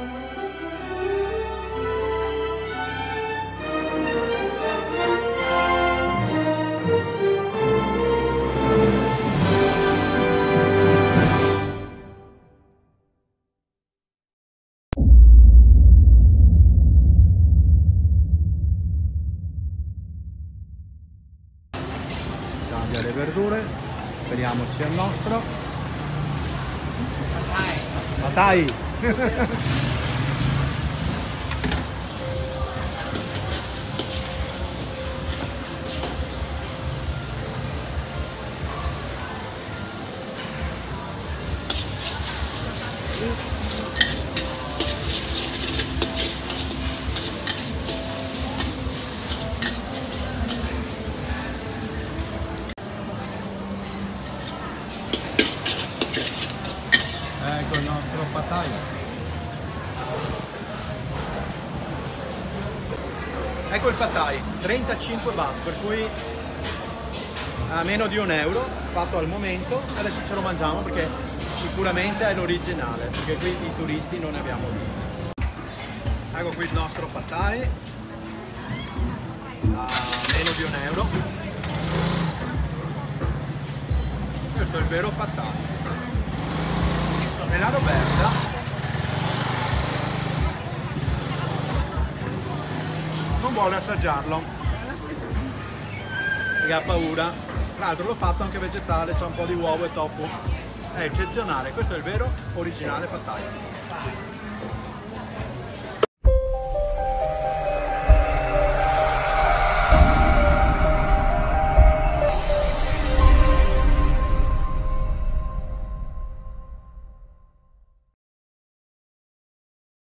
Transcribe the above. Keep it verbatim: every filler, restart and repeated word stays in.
Cambia le verdure, speriamo sia il nostro. Ma dai! Ecco il nostro pad thai. Ecco il pad thai, trentacinque baht, per cui a meno di un euro, fatto al momento. Adesso ce lo mangiamo perché sicuramente è l'originale, perché qui i turisti non ne abbiamo visti. Ecco qui il nostro pad thai, a meno di un euro. Questo è il vero pad thai. Nella Roberta non vuole assaggiarlo perché ha paura. Tra l'altro l'ho fatto anche vegetale, c'è un po' di uovo e tofu, è eccezionale. Questo è il vero originale pad thai.